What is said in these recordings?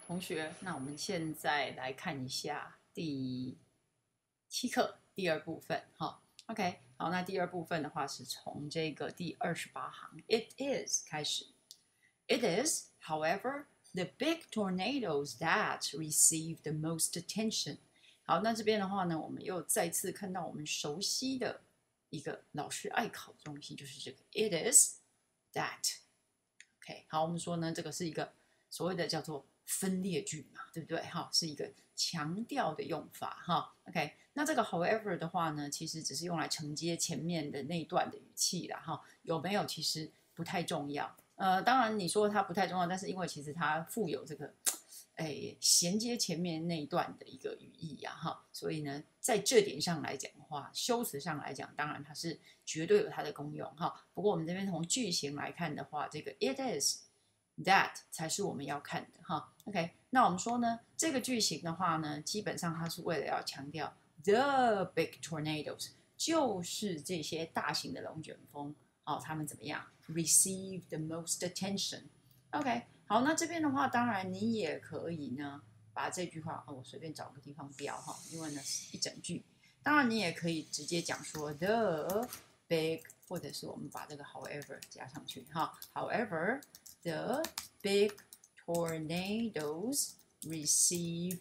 同学，那我们现在来看一下第7课第二部分。哈 ，OK， 好，那第二部分的话是从这个第28行 "It is" 开始。It is, however, the big tornadoes that receive the most attention. 好，那这边的话呢，我们又再次看到我们熟悉的一个老师爱考的东西，就是这个 "It is that." OK， 好，我们说呢，这个是一个所谓的叫做分裂句嘛，对不对？哈，是一个强调的用法哈。OK，那这个 however 的话呢，其实只是用来承接前面的那一段的语气啦哈。有没有其实不太重要。当然你说它不太重要，但是因为其实它附有这个，衔接前面那一段的一个语义呀哈，所以呢，在这点上来讲的话，修辞上来讲，当然它是绝对有它的功用哈。不过我们这边从句型来看的话，这个 it is。That 才是我们要看的哈 ，OK， 那我们说呢，这个句型的话呢，基本上它是为了要强调 the big tornadoes， 就是这些大型的龙卷风，哦，他们怎么样 receive the most attention，OK， 好，那这边的话，当然你也可以呢，把这句话，我随便找个地方标哈，因为呢是一整句，当然你也可以直接讲说 the big， 或者是我们把这个 however 加上去哈 ，however。The big tornadoes receive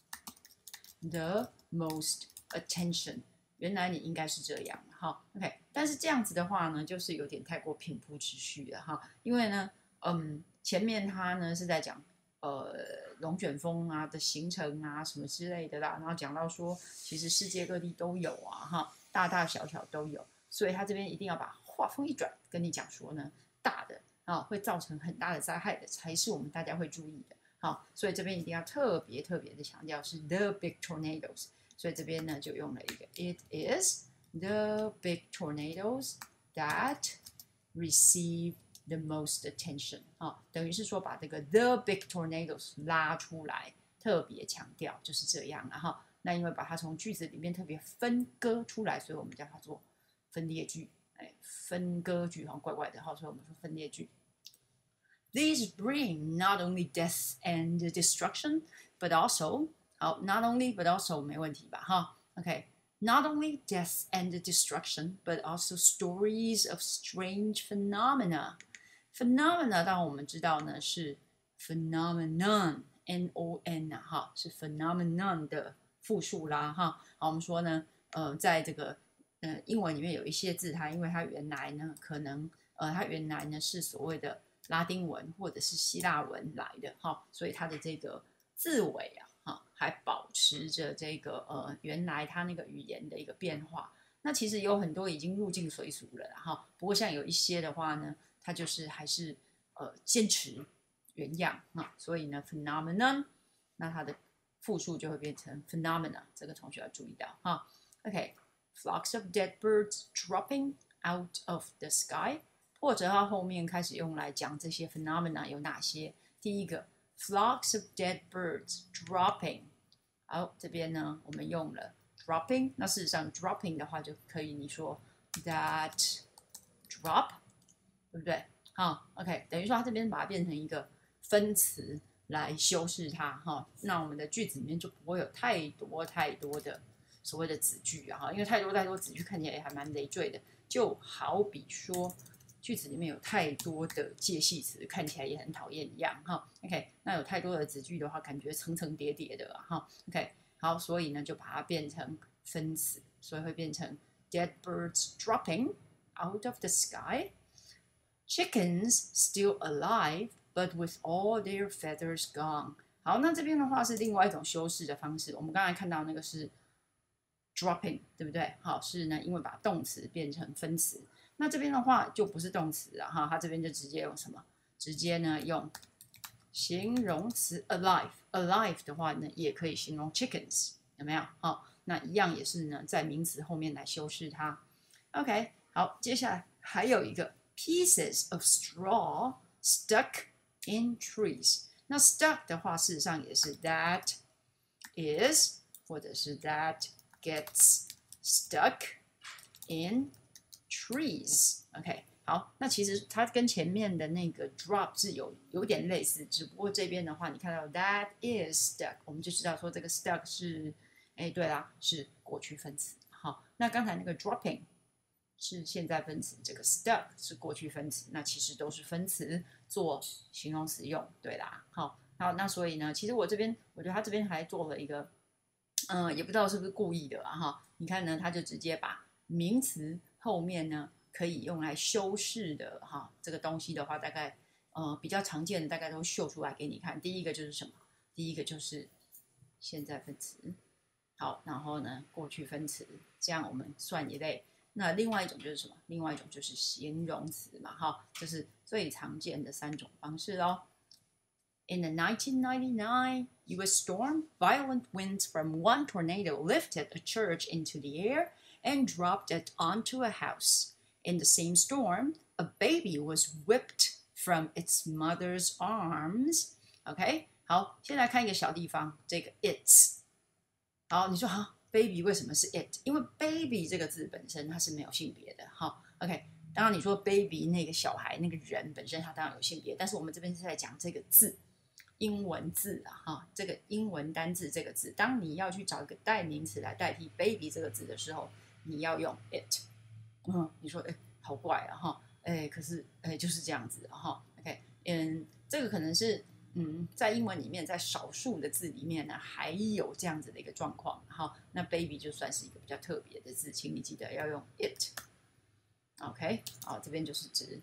the most attention。原来你应该是这样哈 ，OK。但是这样子的话呢，就是有点太过平铺直叙了哈。因为呢，前面它呢是在讲龙卷风啊的形成啊什么之类的啦，然后讲到说其实世界各地都有啊哈，大大小小都有，所以他这边一定要把话锋一转，跟你讲说呢，大的。会造成很大的灾害的，才是我们大家会注意的。好，所以这边一定要特别的强调是 the big tornadoes。所以这边呢就用了一个 it is the big tornadoes that receive the most attention。等于是说把这个 the big tornadoes 拉出来，特别强调就是这样了哈。那因为把它从句子里面特别分割出来，所以我们叫它做分裂句。分割句好像怪怪的，所以我们说分裂句。These bring not only death and destruction, but also 好 not only but also 没问题吧哈 ？OK, not only death and destruction, but also stories of strange phenomena. Phenomena 当然我们知道呢是 phenomenon N-O-N 哈，是 phenomenon 的复数啦哈。好，我们说呢，在这个英文里面有一些字，它因为它原来呢可能它原来呢是所谓的拉丁文或者是希腊文来的哈，所以它的这个字尾还保持着这个原来它那个语言的一个变化。那其实有很多已经入境随俗了哈，不过像有一些的话呢，它就是还是坚持原样所以呢 phenomenon 那它的复数就会变成 phenomena， 这个同学要注意到哈。OK。Flocks of dead birds dropping out of the sky， 或者它后面开始用来讲这些 phenomena 有哪些。第一个 flocks of dead birds dropping， 好，这边呢我们用了 dropping， 那事实上 dropping 的话就可以你说 that drop， 对不对？好 ，OK， 等于说它这边把它变成一个分词来修饰它哈，那我们的句子里面就不会有太多的所谓的子句因为太多子句看起来也还蛮累赘的，就好比说句子里面有太多的介系词，看起来也很讨厌一样哈。OK， 那有太多的子句的话，感觉层层叠叠的哈。OK， 好，所以呢就把它变成分词，所以会变成 dead birds dropping out of the sky, chickens still alive, but with all their feathers gone。好，那这边的话是另外一种修饰的方式，我们刚才看到那个是。dropping 对不对？好，是呢，因为把动词变成分词，那这边的话就不是动词了哈，它这边就直接用什么？直接呢用形容词 alive 的话呢，也可以形容 chickens， 有没有？好，那一样也是呢，在名词后面来修饰它。OK， 好，接下来还有一个 pieces of straw stuck in trees。那 stuck 的话，事实上也是 that is 或者是 that。Gets stuck in trees. OK， 好，那其实它跟前面的那个 drop 是有点类似，只不过这边的话，你看到 that is stuck，我们就知道说这个 stuck 是，哎，对啦，是过去分词。好，那刚才那个 dropping 是现在分词，这个 stuck 是过去分词，那其实都是分词做形容词用，对啦。好，那所以呢，其实我这边我觉得他这边还做了一个，也不知道是不是故意的啊哈。你看呢，他就直接把名词后面呢。可以用来修饰的哈，这个东西的话，大概比较常见的大概都秀出来给你看。第一个就是什么？第一个就是现在分词，好，然后呢过去分词，这样我们算一类。那另外一种就是什么？另外一种就是形容词嘛，哈，这是最常见的3种方式哦。In the 1999 U.S. storm, violent winds from one tornado lifted a church into the air and dropped it onto a house. In the same storm, a baby was whipped from its mother's arms. OK， 好，先来看一个小地方，这个 it's。好，你说哈 ，baby 为什么是 it？ 因为 baby 这个字本身它是没有性别的。好 ，OK， 当然你说 baby 那个小孩那个人本身他当然有性别，但是我们这边是在讲这个字。英文字啊，哈，这个英文单字这个字，当你要去找一个代名词来代替 baby 这个字的时候，你要用 it。你说好怪啊哈，可是就是这样子哈 ，OK， 这个可能是在英文里面，在少数的字里面呢，还有这样子的一个状况哈。那 baby 就算是一个比较特别的字，请你记得要用 it。OK， 好，这边就是指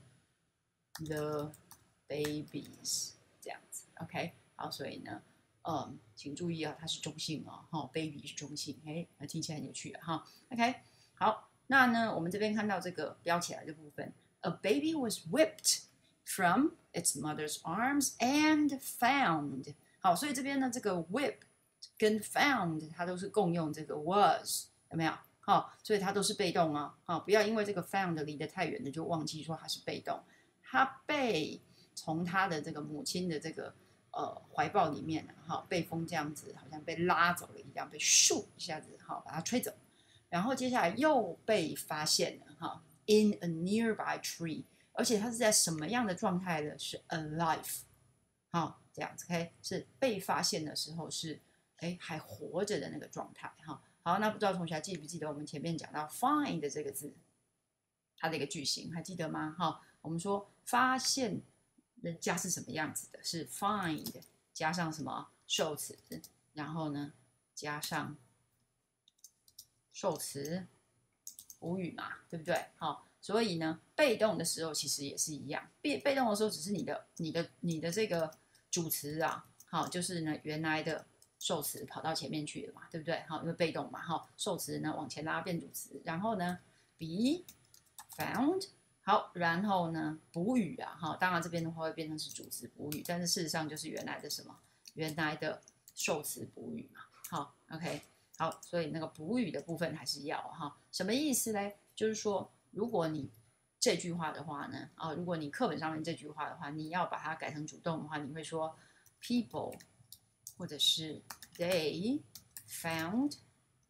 the babies 这样子 ，OK， 好，所以呢，请注意啊，它是中性哦，哈 ，baby 是中性，听起来很有趣哈 ，OK， 好。那呢，我们这边看到这个标起来的部分 ，A baby was whipped from its mother's arms and found。好，所以这边呢，这个 whip 跟 found 它都是共用这个 was， 有没有？好，所以它都是被动啊。好，不要因为这个 found 离得太远了，就忘记说它是被动。它被从它的这个母亲的这个怀抱里面，好，被风这样子，好像被拉走了一样，被咻一下子，好，把它吹走。然后接下来又被发现了哈 ，in a nearby tree， 而且它是在什么样的状态呢？是 alive， 好，这样子 ，OK， 是被发现的时候是还活着的那个状态哈。好，那不知道同学还记不记得我们前面讲到 find 这个字，它的一个句型还记得吗？哈，我们说发现人家是什么样子的，是 find 加上什么受词，然后呢加上受词补语嘛，对不对？好，所以呢，被动的时候其实也是一样，被动的时候只是你的这个主词啊，好，就是呢原来的受词跑到前面去了嘛，对不对？好，因为被动嘛，好，受词呢往前拉变主词，然后呢 be found， 好，然后呢补语啊，好，当然这边的话会变成是主词补语，但是事实上就是原来的什么？原来的受词补语嘛，好 ，OK。好，所以那个补语的部分还是要哈，什么意思嘞？就是说，如果你这句话的话呢，如果你课本上面这句话的话，你要把它改成主动的话，你会说 people 或者是 they found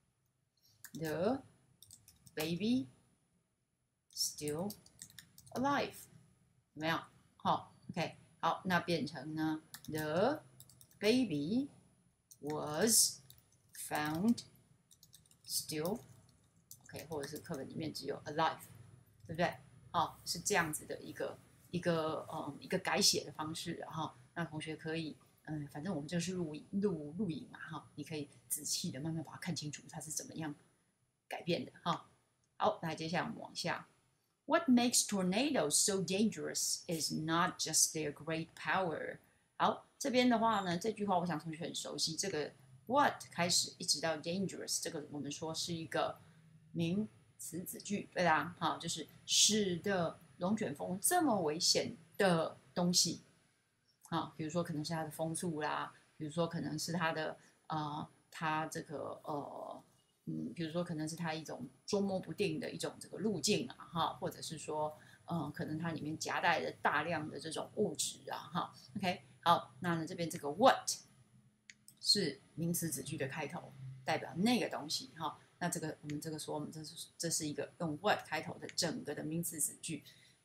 the baby still alive， 有没有？好 ，OK， 好，那变成呢 the baby was found still OK， 或者是课本里面只有 alive， 对不对？好，是这样子的一个改写的方式哈。那同学可以反正我们这是录影嘛哈，你可以仔细的慢慢把它看清楚它是怎么样改变的哈。好，那接下来我们往下。What makes tornadoes so dangerous is not just their great power。好，这边的话呢，这句话我想同学很熟悉，这个。What 开始一直到 dangerous， 这个我们说是一个名词子句，对啦，好，就是使得龙卷风这么危险的东西，啊，比如说可能是它的风速啦，比如说可能是它的它这个比如说可能是它一种捉摸不定的一种这个路径啊，哈，或者是说可能它里面夹带着大量的这种物质啊，哈 ，OK， 好，那呢这边这个 what。是名词子句的开头，代表那个东西哈。那这个我们这个说，我们这是一个用 what 开头的整个的名词子句。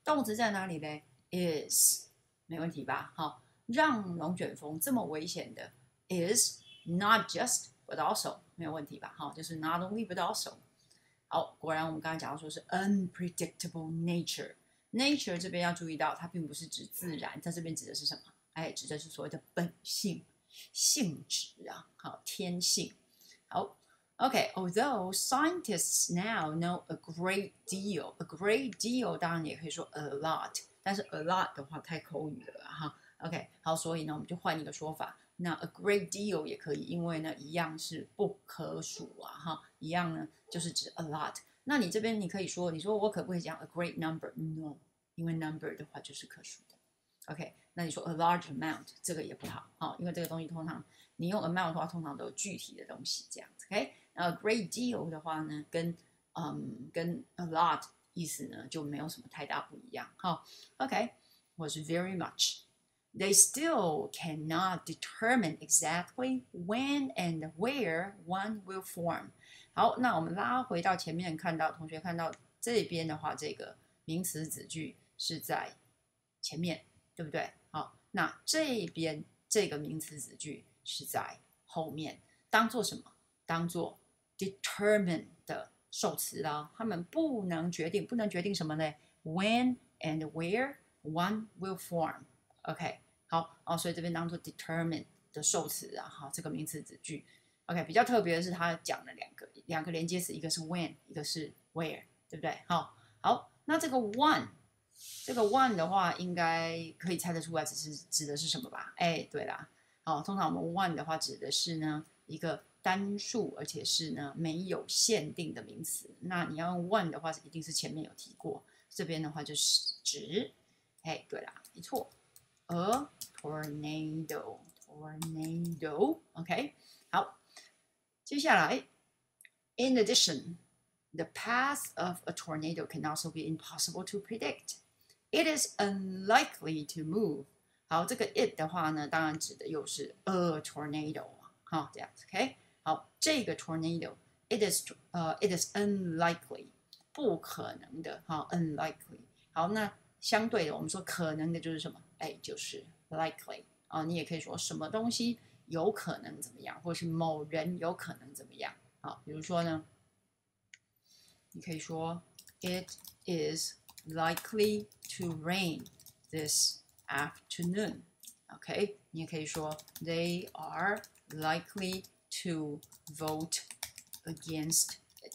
动词在哪里嘞 ？is 没问题吧？好，让龙卷风这么危险的 is not just but also 没有问题吧？好，就是 not only but also。好，果然我们刚才讲到说是 unpredictable nature。nature 这边要注意到，它并不是指自然，在这边指的是什么？哎，指的是所谓的本性、性质啊，好，天性。好 ，OK，although scientists now know a great deal，a great deal 当然也可以说 a lot，但是 a lot 的话太口语了哈。OK，好，所以呢，我们就换一个说法。那 a great deal 也可以，因为呢，一样是不可数啊，哈，一样呢就是指 a lot。那你这边你可以说，你说我可不可以讲 a great number？No， 因为 number 的话就是可数的。OK，那你说 a large amount 这个也不好啊，因为这个东西通常你用 amount 的话，通常都有具体的东西这样子。OK，那 a great deal 的话呢，跟 a lot 意思呢就没有什么太大不一样。哈 ，OK， was very much。They still cannot determine exactly when and where one will form。好，那我们拉回到前面，看到同学看到这边的话，这个名词子句是在前面，对不对？好，那这边这个名词子句是在后面，当做什么？当做 determine 的受词啦。他们不能决定，不能决定什么呢 ？When and where one will form。OK。好哦，所以这边当做 determine 的受词啊，好，这个名词子句。OK， 比较特别的是，它讲了两个连接词，一个是 when， 一个是 where， 对不对？好，那这个 one 的话，应该可以猜得出来，指的是什么吧？哎，对啦，好，通常我们 one 的话指的是呢一个单数，而且是呢没有限定的名词。那你要用 one 的话，一定是前面有提过，这边的话就是指，哎，对啦，没错。A tornado，OK， 好，接下来 ，in addition, the path of a tornado can also be impossible to predict. It is unlikely to move. 好，这个 it 的话呢，当然指的又是 a tornado 哈，这样子 ，OK， 好，这个 tornado，it is unlikely， 不可能的，哈 ，unlikely。好，那相对的，我们说可能的就是什么？哎，就是 likely 啊，你也可以说什么东西有可能怎么样，或者是某人有可能怎么样啊？比如说呢，你可以说 It is likely to rain this afternoon。OK， 你也可以说 They are likely to vote against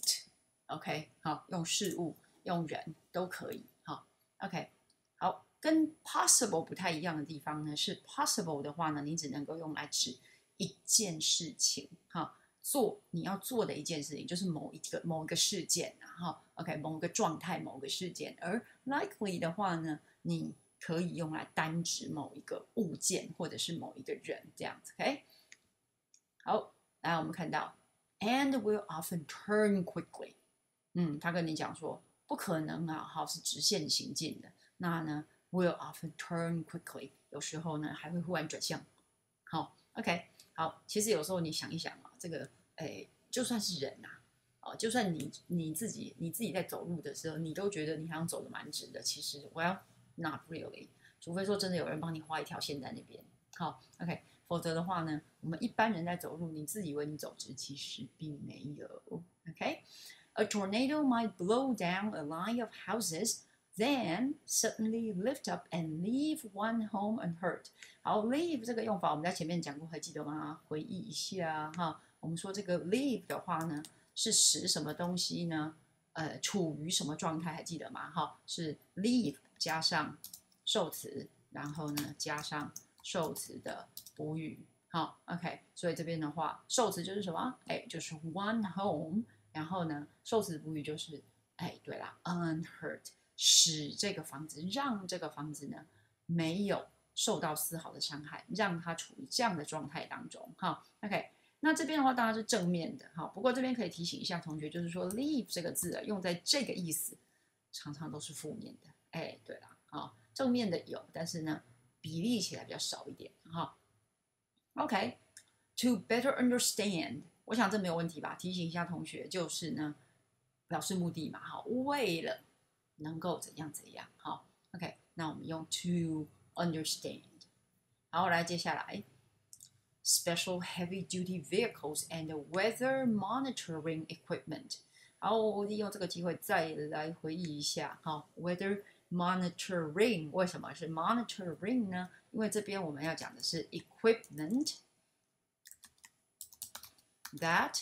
it。OK， 好，用事物、用人都可以。好 ，OK， 好。跟 possible 不太一样的地方呢，是 possible 的话呢，你只能够用来指一件事情，哈，你要做的一件事情，就是某一个事件啊，哈 ，OK， 某个状态、某个事件。而 likely 的话呢，你可以用来单指某一个物件或者是某一个人这样子 ，OK。好，来我们看到 and will often turn quickly。他跟你讲说不可能啊，好是直线行进的，那呢？Will often turn quickly， 有时候呢还会忽然转向。好 ，OK， 好，其实有时候你想一想啊，这个，就算是人呐，就算你自己在走路的时候，你都觉得你好像走得蛮直的，其实 well not really， 除非说真的有人帮你画一条线在那边。好 ，OK， 否则的话呢，我们一般人在走路，你自以为你走直，其实并没有。OK，a tornado might blow down a line of houses。Then suddenly lift up and leave one home unhurt。好 ，leave 这个用法我们在前面讲过，还记得吗？回忆一下哈。我们说这个 leave 的话呢，是使什么东西呢？处于什么状态？还记得吗？哈，是 leave 加上受词，然后呢加上受词的补语。好 ，OK， 所以这边的话，受词就是什么？哎，就是 one home， 然后呢，受词补语就是，哎，对啦 ，unhurt。使这个房子，让这个房子呢没有受到丝毫的伤害，让它处于这样的状态当中。哈 ，OK， 那这边的话当然是正面的。哈，不过这边可以提醒一下同学，就是说 leave 这个字用在这个意思，常常都是负面的。哎，对了，啊，正面的有，但是呢比例起来比较少一点。哈 ，OK，to better understand， 我想这没有问题吧？提醒一下同学，就是呢表示目的嘛。哈，为了能够怎样，好 OK， 那我们用 to understand。好，来接下来 special heavy duty vehicles and weather monitoring equipment。好，我利用这个机会再来回忆一下，好 ，weather monitoring 为什么是 monitoring 呢？因为这边我们要讲的是 equipment that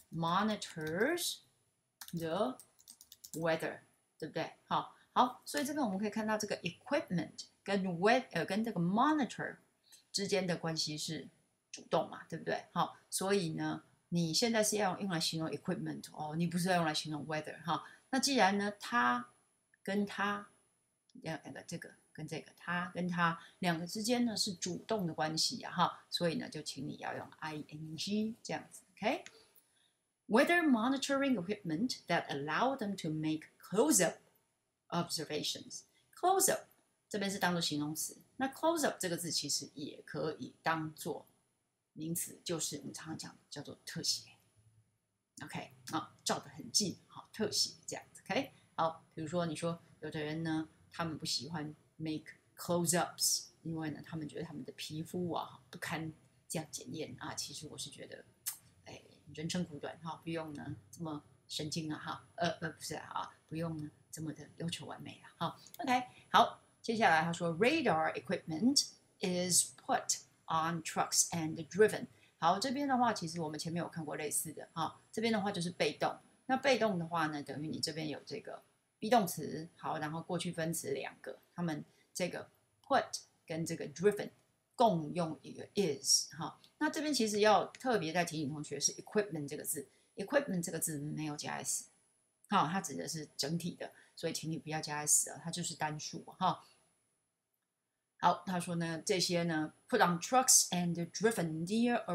monitors the weather， 对不对？好，所以这边我们可以看到这个 equipment 跟跟这个 monitor 之间的关系是主动嘛，对不对？好，所以呢，你现在是要用来形容 equipment 哦，你不是要用来形容 weather 哈。那既然呢，它跟它这个跟这个它跟它两个之间呢是主动的关系啊哈，所以呢就请你要用 ing 这样子 ，OK？Weather monitoring equipment that allow them to make close-up observations. Close-up 这边是当做形容词，那 close-up 这个字其实也可以当做名词，就是我们常常讲叫做特写。OK， 照得很近，好，特写这样子。OK， 好，比如说你说有的人呢，他们不喜欢 make close-ups， 因为呢，他们觉得他们的皮肤啊不堪这样检验啊。其实我是觉得，哎，人生苦短哈，不用呢这么神经啊哈，不是啊，不用呢这么的要求完美啊。好 ，OK， 好，接下来他说 radar equipment is put on trucks and driven。好，这边的话，其实我们前面有看过类似的哈。这边的话就是被动，那被动的话呢，等于你这边有这个 be 动词，好，然后过去分词两个，他们这个 put 跟这个 driven 共用一个 is 哈。那这边其实要特别再提醒同学是 equipment 这个字 ，equipment 这个字没有加 s， 好，它指的是整体的，所以请你不要加 s 啊，它就是单数哈。好，他说呢，这些呢 put on trucks and driven near a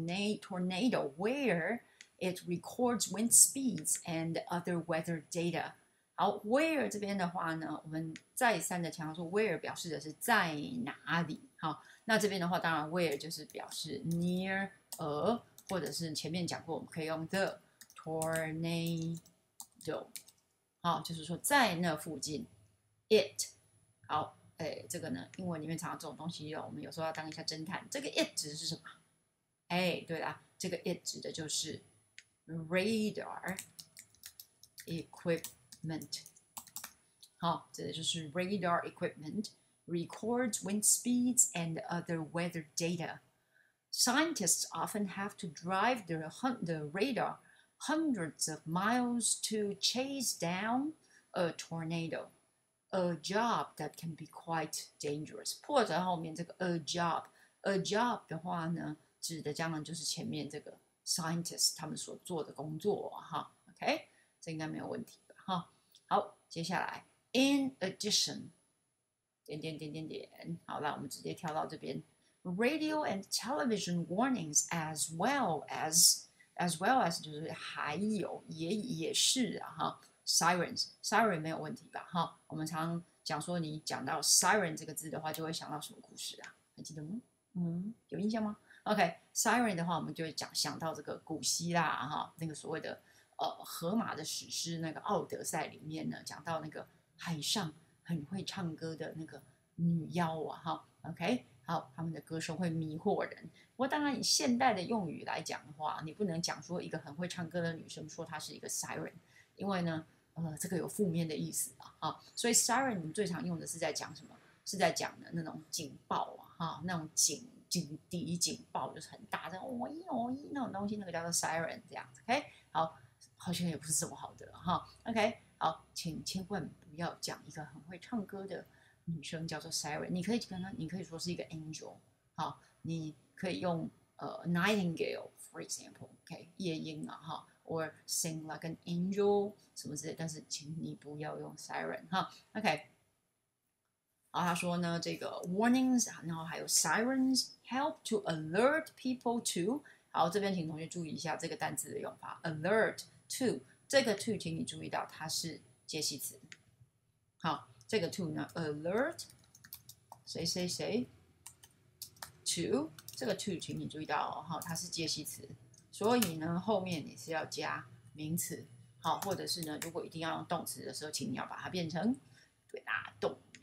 tornado where it records wind speeds and other weather data。好 ，where 这边的话呢，我们再三的强调说 where 表示的是在哪里。好，那这边的话，当然 where 就是表示 near a， 或者是前面讲过，我们可以用 the tornado。好，就是说在那附近 it。好。这个呢，英文里面常常这种东西我们有时候要当一下侦探。这个 it 指的是什么？对啦，这个 it 指的就是 radar equipment。好，指的就是 radar equipment records wind speeds and other weather data. Scientists often have to drive the radar hundreds of miles to chase down a tornado.A job that can be quite dangerous。破折后面这个 a job 的话呢，指的将然就是前面这个 scientist 他们所做的工作哈。OK， 这应该没有问题吧？哈，好，接下来 in addition， 点。好了，我们直接跳到这边 radio and television warnings as well as 就是还有也是啊哈。Siren 没有问题吧？哈，我们常讲说，你讲到 siren 这个字的话，就会想到什么故事啊？还记得吗？有印象吗 ？OK，siren 的话，我们就会想到这个古希腊哈，那个所谓的荷马的史诗那个《奥德赛》里面呢，讲到那个海上很会唱歌的那个女妖啊哈。OK， 好，他们的歌声会迷惑人。不过当然，以现代的用语来讲的话，你不能讲说一个很会唱歌的女生说她是一个 siren， 因为呢。这个有负面的意思啊，所以 siren 我们最常用的是在讲什么？是在讲的那种警报啊，那种警笛警报，就是很大的那种东西，那个叫做 siren 这样子。OK， 好像也不是这么好的哈。OK， 好，请千万不要讲一个很会唱歌的女生叫做 siren， 你可以说是一个 angel， 好，你可以用nightingale for example，OK， 夜莺啊哈。or sing like an angel 什么之类，但是请你不要用 siren 哈 ，OK。好，他说呢，这个 warnings， 然后还有 sirens help to alert people to。好，这边请同学注意一下这个单词的用法 ，alert to 这个 to， 请你注意到它是介系词。好，这个 to 呢 ，alert 谁 to 这个 to， 请你注意到哈，它是介系词。所以呢，后面你是要加名词，好，或者是呢，如果一定要用动词的时候，请你要把它变成动名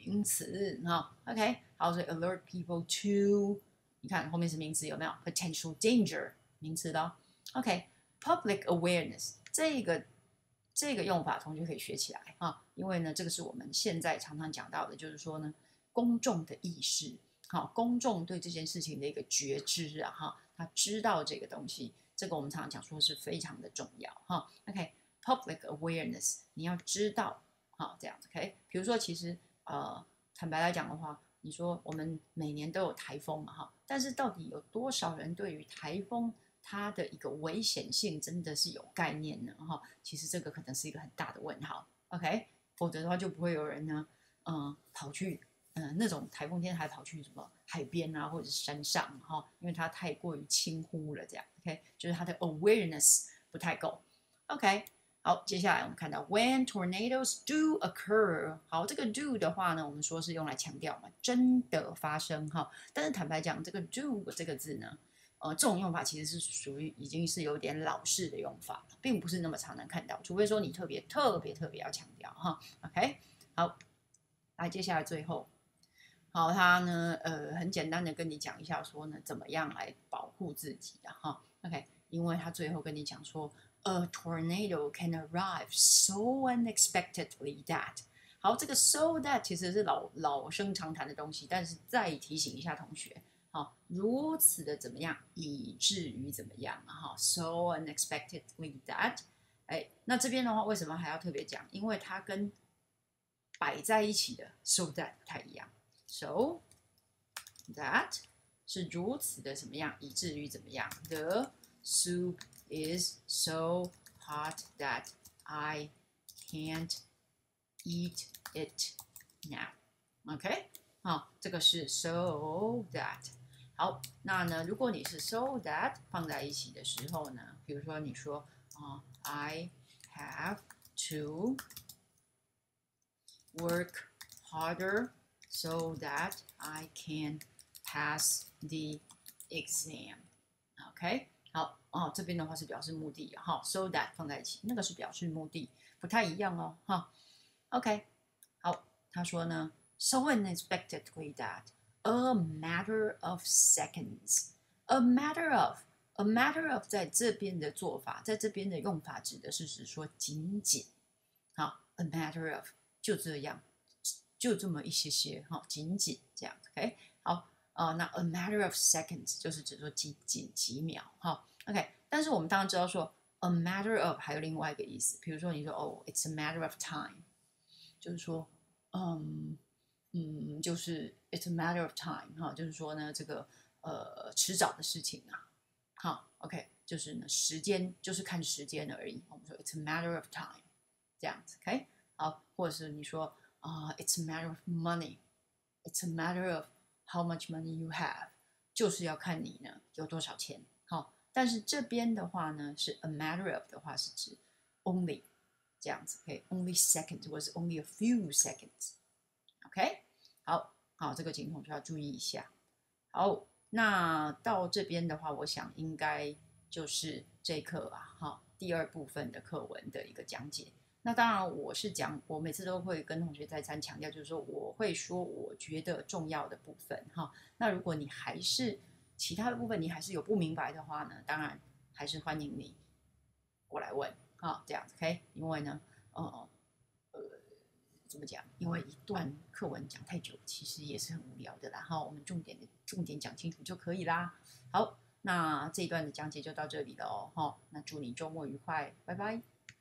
名词哈。OK， 好，所以 alert people to， 你看后面是名词有没有 ？potential danger 名词的哦。OK，public awareness 这个用法，同学可以学起来啊，因为呢，这个是我们现在常常讲到的，就是说呢，公众的意识，好，公众对这件事情的一个觉知啊，哈，他知道这个东西，这个我们常常讲说是非常的重要哈。OK，public awareness， 你要知道，好，这样子 OK。比如说，其实坦白来讲的话，你说我们每年都有台风嘛，哈，但是到底有多少人对于台风它的一个危险性真的是有概念呢？哈，其实这个可能是一个很大的问号。OK， 否则的话就不会有人呢，跑去那种台风天还跑去什么海边啊或者是山上哈，因为它太过于轻忽了，这样 OK， 就是它的 awareness 不太够。OK。好，接下来我们看到 when tornadoes do occur。好，这个 do 的话呢，我们说是用来强调嘛，真的发生哈。但是坦白讲，这个 do 这个字呢，这种用法其实是属于已经是有点老式的用法了，并不是那么常能看到，除非说你特别要强调哈。OK， 好，来接下来最后，好，他呢很简单的跟你讲一下说呢，怎么样来保护自己的哈。OK， 因为他最后跟你讲说。A tornado can arrive so unexpectedly that， 好，这个 so that 其实是老生常谈的东西，但是再提醒一下同学，好，如此的怎么样，以至于怎么样啊？哈 ，so unexpectedly that， 哎，那这边的话为什么还要特别讲？因为它跟摆在一起的 so that 不太一样 ，so that 是如此的怎么样，以至于怎么样的 soup is so hot that I can't eat it now. OK， 好，这个是 so that。好，那呢，如果你是 so that 放在一起的时候呢，比如说你说I have to work harder so that I can pass the exam. OK。好这边的话是表示目的哈 ，so that 放在一起，那个是表示目的，不太一样哦哈。OK， 好，他说呢 ，so unexpectedly that a matter of seconds，a matter of 在这边的做法，在这边的用法指的是指说仅仅，好 ，a matter of 就这样，就这么一些些哈，仅仅这样 ，OK， 好。那 a matter of seconds 就是指说仅几秒哈 ，OK。但是我们当然知道说 a matter of 还有另外一个意思，比如说你说it's a matter of time， 就是说就是 it's a matter of time 哈，就是说呢这个迟早的事情啊，好 OK， 就是呢时间就是看时间而已，我们说 it's a matter of time 这样子 OK， 好，或者是你说it's a matter of money，it's a matter of how much money you have， 就是要看你呢有多少钱。好，但是这边的话呢是 a matter of 的话是指 only 这样子 ，OK，only seconds 或是 only a few seconds，OK，好，这个情况就要注意一下。好，那到这边的话，我想应该就是这课啊，哈，第二部分的课文的一个讲解。那当然，我每次都会跟同学再三强调，就是说我会说我觉得重要的部分哈。那如果你还是其他的部分你还是有不明白的话呢，当然还是欢迎你过来问啊，这样子 OK。因为呢，怎么讲？因为一段课文讲太久，其实也是很无聊的啦。哈，我们重点讲清楚就可以啦。好，那这一段的讲解就到这里了哦。哈，那祝你周末愉快，拜拜。